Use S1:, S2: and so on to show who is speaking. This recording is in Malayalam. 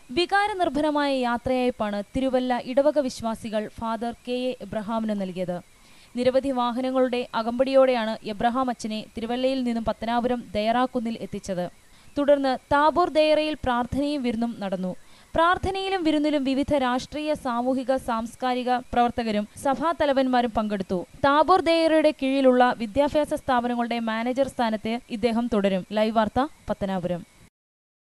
S1: വികാരനിർഭരമായ യാത്രയയപ്പാണ് തിരുവല്ല ഇടവക വിശ്വാസികൾ ഫാദർ കെ.എ. എബ്രഹാമിന് നൽകിയത്. നിരവധി വാഹനങ്ങളുടെ അകമ്പടിയോടെയാണ് എബ്രഹാം അച്ഛനെ തിരുവല്ലയിൽ നിന്നും പത്തനാപുരം ദയറാക്കുന്നിൽ എത്തിച്ചത്. തുടർന്ന് താബോർ ദയറയിൽ പ്രാർത്ഥനയും വിരുന്നും നടന്നു. പ്രാർത്ഥനയിലും വിരുന്നിലും വിവിധ രാഷ്ട്രീയ, സാമൂഹിക, സാംസ്കാരിക പ്രവർത്തകരും സഭാതലവന്മാരും പങ്കെടുത്തു. താബോർ ദയറയുടെ കീഴിലുള്ള വിദ്യാഭ്യാസ സ്ഥാപനങ്ങളുടെ മാനേജർ സ്ഥാനത്ത് ഇദ്ദേഹം തുടരും. ലൈവ് വാർത്ത, പത്തനാപുരം.